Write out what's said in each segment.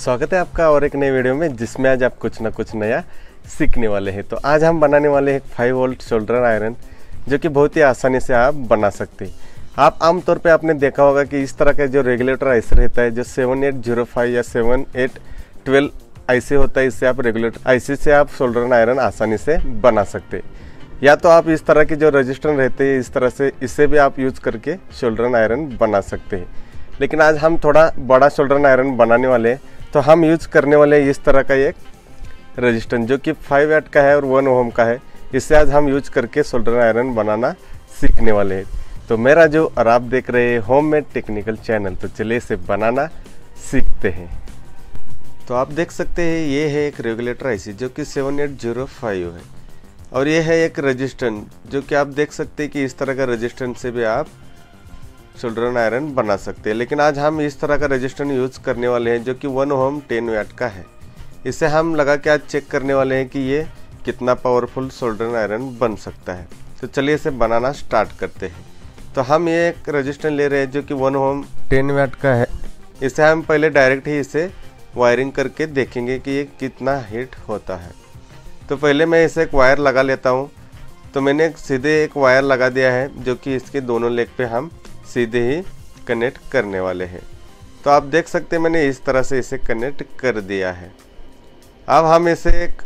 स्वागत है आपका और एक नई वीडियो में जिसमें आज आप कुछ ना कुछ नया सीखने वाले हैं। तो आज हम बनाने वाले हैं 5 वोल्ट सोल्डर आयरन, जो कि बहुत ही आसानी से आप बना सकते हैं। आप आमतौर पे आपने देखा होगा कि इस तरह का जो रेगुलेटर आईसी रहता है, जो 7805 या 7812 आईसी होता है, इससे आप रेगुलेटर आईसी से आप सोल्डर आयरन आसानी से बना सकते हैं। या तो आप इस तरह के जो रजिस्टर रहते हैं, इस तरह से इससे भी आप यूज़ करके सोल्डर आयरन बना सकते हैं। लेकिन आज हम थोड़ा बड़ा सोल्डर आयरन बनाने वाले हैं, तो हम यूज़ करने वाले हैं इस तरह का एक रेजिस्टेंस जो कि 5 वाट का है और 1 ओम का है। इससे आज हम यूज करके सोल्डर आयरन बनाना सीखने वाले हैं। तो मेरा जो और आप देख रहे हैं होममेड टेक्निकल चैनल, तो चलिए इसे बनाना सीखते हैं। तो आप देख सकते हैं ये है एक रेगुलेटर आईसी जो कि 7805 है, और ये है एक रेजिस्टेंस जो कि आप देख सकते हैं कि इस तरह का रेजिस्टेंस से भी आप सोल्डर आयरन बना सकते हैं। लेकिन आज हम इस तरह का रेजिस्टेंस यूज़ करने वाले हैं जो कि 1 ओम 10 वाट का है। इसे हम लगा के आज चेक करने वाले हैं कि ये कितना पावरफुल सोल्डर आयरन बन सकता है। तो चलिए इसे बनाना स्टार्ट करते हैं। तो हम ये एक रेजिस्टेंस ले रहे हैं जो कि 1 ओम 10 वाट का है। इसे हम पहले डायरेक्ट ही इसे वायरिंग करके देखेंगे कि ये कितना हीट होता है। तो पहले मैं इसे एक वायर लगा लेता हूँ। तो मैंने सीधे एक वायर लगा दिया है जो कि इसके दोनों लेग पे हम सीधे ही कनेक्ट करने वाले हैं। तो आप देख सकते हैं मैंने इस तरह से इसे कनेक्ट कर दिया है। अब हम इसे एक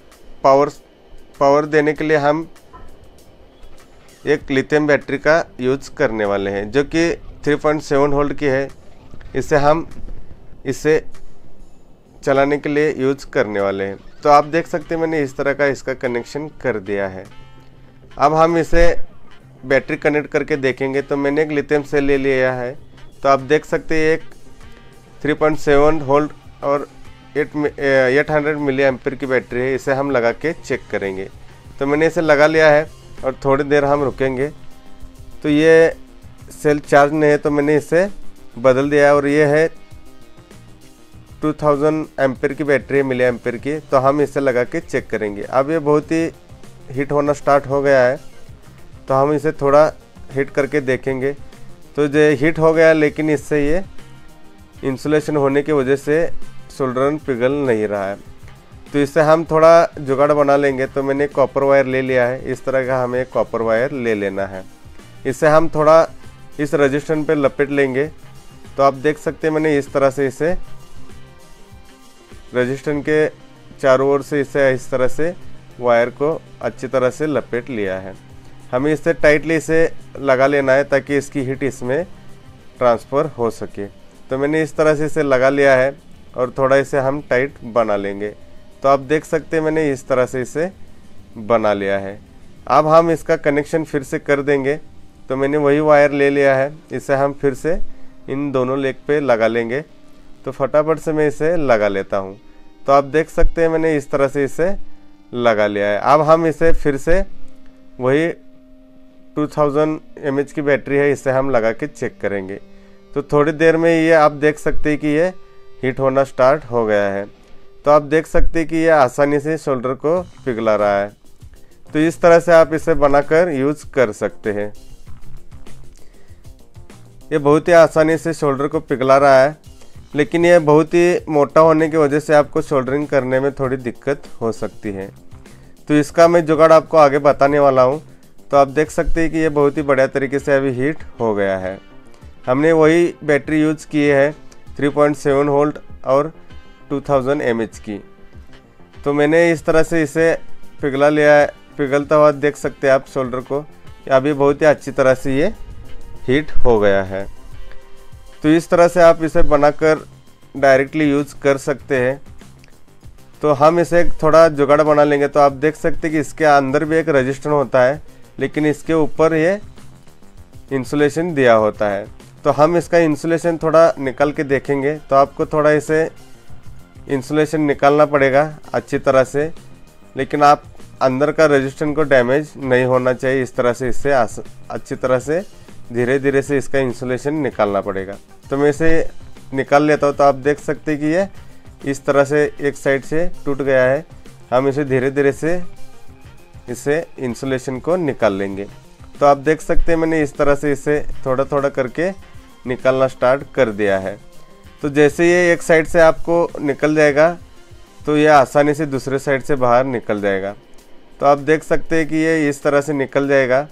पावर देने के लिए हम एक लिथियम बैटरी का यूज करने वाले हैं जो कि 3.7 वोल्ट की है। इसे चलाने के लिए यूज करने वाले हैं। तो आप देख सकते हैं मैंने इस तरह का इसका कनेक्शन कर दिया है। अब हम इसे बैटरी कनेक्ट करके देखेंगे। तो मैंने एक लिथियम सेल ले लिया है। तो आप देख सकते हैं एक 3.7 वोल्ट और 800 मिली एम्पीयर की बैटरी है। इसे हम लगा के चेक करेंगे। तो मैंने इसे लगा लिया है और थोड़ी देर हम रुकेंगे। तो ये सेल चार्ज नहीं है, तो मैंने इसे बदल दिया है और ये है 2000 एम्पीयर की बैटरी है, मिली एम्पीयर की। तो हम इसे लगा के चेक करेंगे। अब ये बहुत ही हीट होना स्टार्ट हो गया है, तो हम इसे थोड़ा हीट करके देखेंगे। तो ये हीट हो गया, लेकिन इससे ये इंसुलेशन होने की वजह से सोल्डर पिघल नहीं रहा है। तो इससे हम थोड़ा जुगाड़ बना लेंगे। तो मैंने कॉपर वायर ले लिया है। इस तरह का हमें कॉपर वायर ले लेना है। इससे हम थोड़ा इस रेजिस्टेंस पे लपेट लेंगे। तो आप देख सकते हैं मैंने इस तरह से इसे रेजिस्टेंस के चारों ओर से इस तरह से वायर को अच्छी तरह से लपेट लिया है। हमें इससे टाइटली इसे लगा लेना है ताकि इसकी हीट इसमें ट्रांसफ़र हो सके। तो मैंने इस तरह से इसे लगा लिया है और थोड़ा इसे हम टाइट बना लेंगे। तो आप देख सकते हैं मैंने इस तरह से इसे बना लिया है। अब हम इसका कनेक्शन फिर से कर देंगे। तो मैंने वही वायर ले लिया है। इसे हम फिर से इन दोनों लेग पे लगा लेंगे। तो फटाफट से मैं इसे लगा लेता हूँ। तो आप देख सकते हैं मैंने इस तरह से इसे लगा लिया है। अब हम इसे फिर से वही 2000 mAh की बैटरी है, इसे हम लगा के चेक करेंगे। तो थोड़ी देर में ये आप देख सकते हैं कि ये हीट होना स्टार्ट हो गया है। तो आप देख सकते हैं कि ये आसानी से सोल्डर को पिघला रहा है। तो इस तरह से आप इसे बनाकर यूज कर सकते हैं। ये बहुत ही आसानी से सोल्डर को पिघला रहा है, लेकिन ये बहुत ही मोटा होने की वजह से आपको सोल्डरिंग करने में थोड़ी दिक्कत हो सकती है। तो इसका मैं जुगाड़ आपको आगे बताने वाला हूँ। तो आप देख सकते हैं कि ये बहुत ही बढ़िया तरीके से अभी हीट हो गया है। हमने वही बैटरी यूज की है 3.7 वोल्ट और 2000 mAh की। तो मैंने इस तरह से इसे पिघला लिया है। पिघलता हुआ देख सकते हैं आप सोल्डर को। अभी बहुत ही अच्छी तरह से ये हीट हो गया है। तो इस तरह से आप इसे बनाकर डायरेक्टली यूज कर सकते हैं। तो हम इसे थोड़ा जुगाड़ बना लेंगे। तो आप देख सकते हैं कि इसके अंदर भी एक रेजिस्टेंस होता है, लेकिन इसके ऊपर ये इंसुलेशन दिया होता है। तो हम इसका इंसुलेशन थोड़ा निकाल के देखेंगे। तो आपको थोड़ा इसे इंसुलेशन निकालना पड़ेगा अच्छी तरह से, लेकिन आप अंदर का रेजिस्टेंस को डैमेज नहीं होना चाहिए। इस तरह से इससे अच्छी तरह से धीरे धीरे से इसका इंसुलेशन निकालना पड़ेगा। तो मैं इसे निकाल लेता हूँ। तो आप देख सकते हैं कि ये इस तरह से एक साइड से टूट गया है। हम इसे धीरे धीरे से इसे इंसुलेशन को निकाल लेंगे। तो आप देख सकते हैं मैंने इस तरह से इसे थोड़ा थोड़ा करके निकालना स्टार्ट कर दिया है। तो जैसे ये एक साइड से आपको निकल जाएगा तो ये आसानी से दूसरे साइड से बाहर निकल जाएगा। तो आप देख सकते हैं कि ये इस तरह से निकल जाएगा।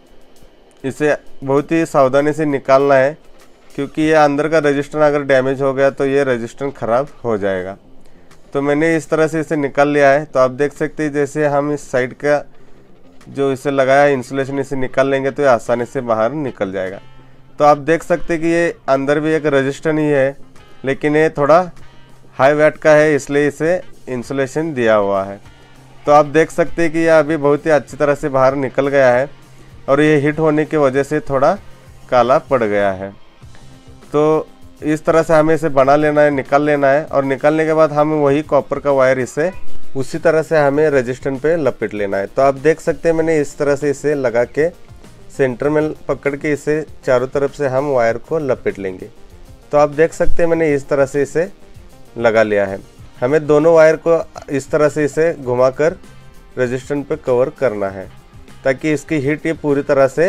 इसे बहुत ही सावधानी से निकालना है, क्योंकि ये अंदर का रजिस्टर अगर डैमेज हो गया तो ये रजिस्टर ख़राब हो जाएगा। तो मैंने इस तरह से इसे निकाल लिया है। तो आप देख सकते हैं जैसे हम इस साइड का जो इसे लगाया है इंसुलेशन, इसे निकाल लेंगे तो ये आसानी से बाहर निकल जाएगा। तो आप देख सकते हैं कि ये अंदर भी एक रजिस्टर ही है, लेकिन ये थोड़ा हाई वेट का है, इसलिए इसे इंसुलेशन दिया हुआ है। तो आप देख सकते हैं कि यह अभी बहुत ही अच्छी तरह से बाहर निकल गया है और ये हीट होने की वजह से थोड़ा काला पड़ गया है। तो इस तरह से हमें इसे बना लेना है, निकाल लेना है, और निकालने के बाद हमें वही कॉपर का वायर इसे उसी तरह से हमें रजिस्टर पे लपेट लेना है। तो आप देख सकते हैं मैंने इस तरह से इसे लगा के सेंटर में पकड़ के इसे चारों तरफ से हम वायर को लपेट लेंगे। तो आप देख सकते हैं मैंने इस तरह से इसे लगा लिया है। हमें दोनों वायर को इस तरह से इसे घुमाकर रजिस्टर पे कवर करना है, ताकि इसकी हीट ये पूरी तरह से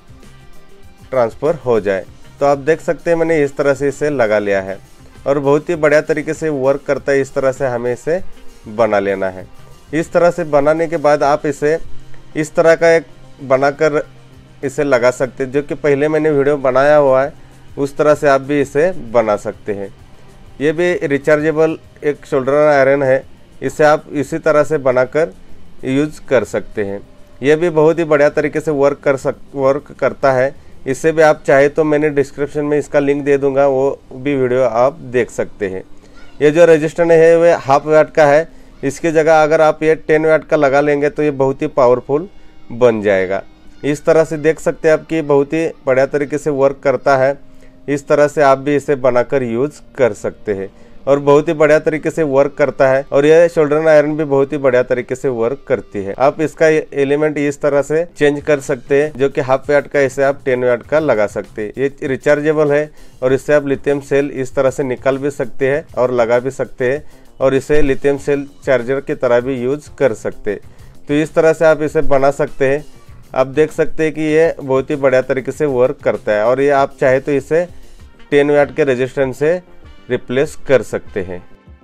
ट्रांसफ़र हो जाए। तो आप देख सकते हैं मैंने इस तरह से इसे लगा लिया है और बहुत ही बढ़िया तरीके से वर्क करता है। इस तरह से हमें इसे बना लेना है। इस तरह से बनाने के बाद आप इसे इस तरह का एक बनाकर इसे लगा सकते हैं, जो कि पहले मैंने वीडियो बनाया हुआ है, उस तरह से आप भी इसे बना सकते हैं। ये भी रिचार्जेबल एक शोल्डर आयरन है, इसे आप इसी तरह से बनाकर यूज कर सकते हैं। यह भी बहुत ही बढ़िया तरीके से वर्क करता है। इससे भी आप चाहे तो मैंने डिस्क्रिप्शन में इसका लिंक दे दूंगा, वो भी वीडियो आप देख सकते हैं। ये जो रजिस्टर है वह हाफ वाट का है, इसकी जगह अगर आप ये 10 वाट का लगा लेंगे तो ये बहुत ही पावरफुल बन जाएगा। इस तरह से देख सकते हैं आप कि बहुत ही बढ़िया तरीके से वर्क करता है। इस तरह से आप भी इसे बनाकर यूज कर सकते हैं और बहुत ही बढ़िया तरीके से वर्क करता है। और यह शोल्डर आयरन भी बहुत ही बढ़िया तरीके से वर्क करती है। आप इसका एलिमेंट इस तरह से चेंज कर सकते हैं, जो कि हाफ वाट का इसे आप 10 वाट का लगा सकते हैं। ये रिचार्जेबल है और इससे आप लिथियम सेल इस तरह से निकाल भी सकते हैं और लगा भी सकते हैं, और इसे लिथियम सेल चार्जर की तरह भी यूज कर सकते हैं। तो इस तरह से आप इसे बना सकते हैं। आप देख सकते हैं कि ये बहुत ही बढ़िया तरीके से वर्क करता है और ये आप चाहे तो इसे 10 वाट के रेजिस्टेंस से रिप्लेस कर सकते हैं।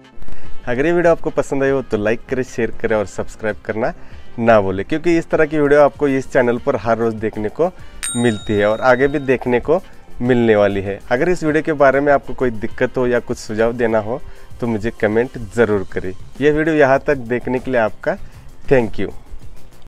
अगर ये वीडियो आपको पसंद आई हो तो लाइक करें, शेयर करें और सब्सक्राइब करना ना भूलें, क्योंकि इस तरह की वीडियो आपको इस चैनल पर हर रोज़ देखने को मिलती है और आगे भी देखने को मिलने वाली है। अगर इस वीडियो के बारे में आपको कोई दिक्कत हो या कुछ सुझाव देना हो तो मुझे कमेंट ज़रूर करें। यह वीडियो यहाँ तक देखने के लिए आपका थैंक यू।